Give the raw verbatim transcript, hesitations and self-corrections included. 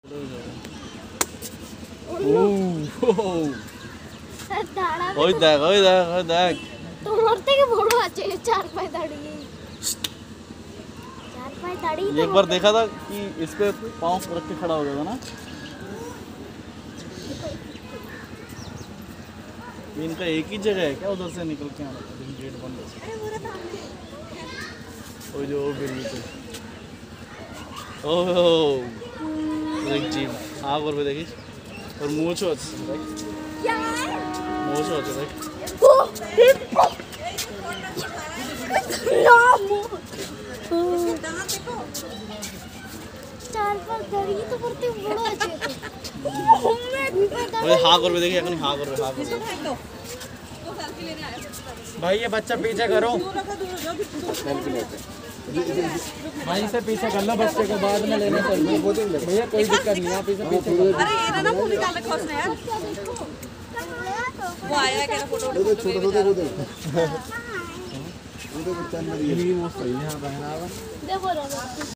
ওই দেখ ওই দেখ ওই দেখ তোমার থেকে বড় আছে चार पाए दाढ़ी चार पाए दाढ़ी एक बार देखा था कि इस पे पाँव रख के खड़ा हो गया था ना। इनका एक ही जगह है क्या उधर से निकल के आना गेट बंद है वो जो बिल्ली पे ओह देख जीप आग और पे देखिए और मूंछ होती है क्या है मूंछ होती है ओ ना चार पांच दाढ़ी तो करते बड़ा আছে ओए हाँ कर पे देखिए अपनी हाँ कर हाँ कर भाई ये बच्चा पीछे करो भाई से पीछे कर लो बच्चे को बाद में लेने चलते भैया कोई दिक्कत नहीं आप इसे पीछे करो। अरे ये ना फोन निकाल रखा उसने यार वो आया क्या फोटो छोटा छोटा वो दे वो दे वो सही है पहनावा देखो